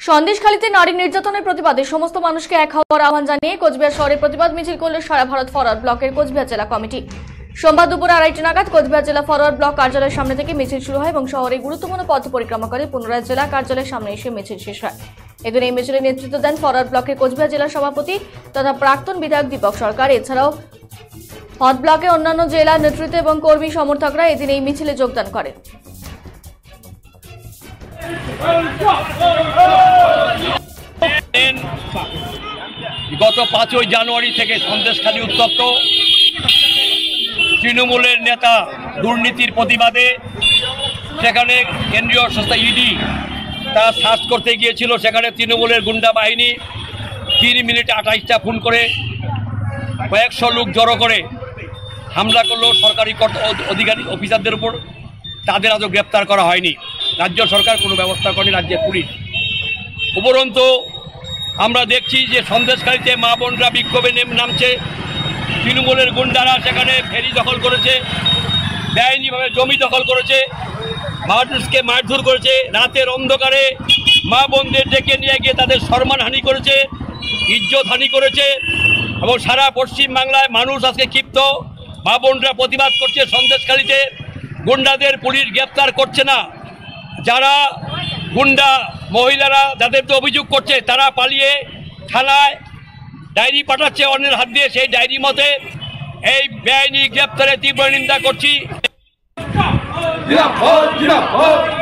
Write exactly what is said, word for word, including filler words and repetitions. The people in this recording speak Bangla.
সন্দেশখালীতে নারী নির্যাতনের প্রতিবাদে সমস্ত মানুষকে এক হওয়ার আহ্বান জানিয়ে কোচবিহার শহরে প্রতিবাদ মিছিল করল সারা ভারত ফরওয়ার্ড ব্লকের কোচবিহার জেলা কমিটি। সোমবার দুপুর আড়াইটা নাগাদ কোচবিহার জেলা ফরওয়ার্ড ব্লক কার্যালয়ের সামনে থেকে মিছিল শুরু হয় এবং শহরে গুরুত্বপূর্ণ পথ পরিক্রমা করে পুনরায় জেলা কার্যালয়ের সামনে এসে মিছিল শেষ হয়। এদিন এই মিছিলে নেতৃত্ব দেন ফরওয়ার্ড ব্লকের কোচবিহার জেলার সভাপতি তথা প্রাক্তন বিধায়ক দীপক সরকার। এছাড়াও হট ব্লকে অন্যান্য জেলা নেতৃত্ব এবং কর্মী সমর্থকরা এদিন এই মিছিলে যোগদান করেন। গত পাঁচই জানুয়ারি থেকে সন্দেশখালী উত্তপ্ত। তৃণমূলের নেতা দুর্নীতির প্রতিবাদে সেখানে কেন্দ্রীয় সংস্থা ইডি তারা সার্চ করতে গিয়েছিল। সেখানে তৃণমূলের গুন্ডা বাহিনী তিন মিনিটে আঠাইশটা ফোন করে কয়েকশো লোক জড়ো করে হামলা করলো সরকারি অধিকারী অফিসারদের উপর। তাদের আজও গ্রেপ্তার করা হয়নি। রাজ্য সরকার কোনো ব্যবস্থা করেনি, রাজ্যের পুলিশ। উপরন্তু আমরা দেখছি যে সন্দেশখালীতে মা বোনরা বিক্ষোভে নামছে। তৃণমূলের গুন্ডারা সেখানে ফেরি দখল করেছে, বেআইনিভাবে জমি দখল করেছে, মানুষকে মারধর করেছে, রাতের অন্ধকারে মা বোনদের ডেকে নিয়ে গিয়ে তাদের সম্মানহানি করেছে, ইজ্জতহানি করেছে এবং সারা পশ্চিম বাংলায় মানুষ আজকে ক্ষিপ্ত। মা বোনরা প্রতিবাদ করছে। সন্দেশখালীতে গুন্ডাদের পুলিশ গ্রেপ্তার করছে না। যারা গুন্ডা মহিলারা যাদের তো অভিযোগ করছে তারা পালিয়ে থানায় ডায়েরি পাঠাচ্ছে অন্যের হাত দিয়ে। সেই ডায়েরি মতে এই বেআইনি গ্রেপ্তারে তীব্র নিন্দা করছি।